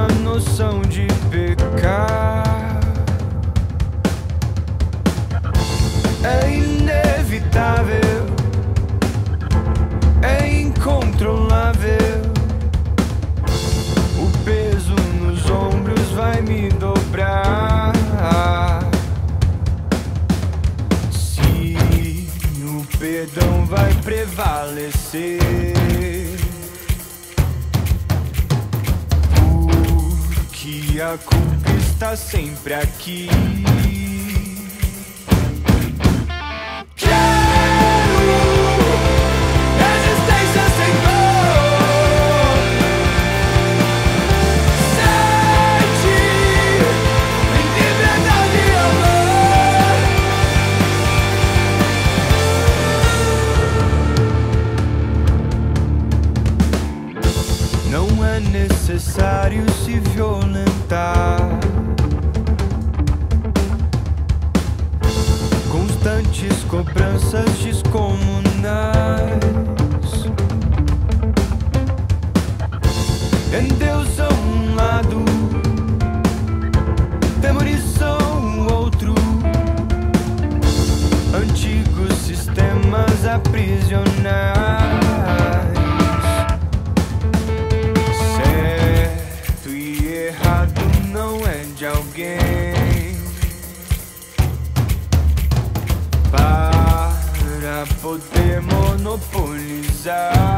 a noção de pecar. É inevitável, é incontrolável. O peso nos ombros vai me dobrar. Se o perdão vai prevalecer, porque a culpa está sempre aqui. Não é necessário se violentar. Constantes cobranças descomunais endeusam um lado, demonizam o outro. Antigos sistemas aprisionais. Alguém para poder monopolizar.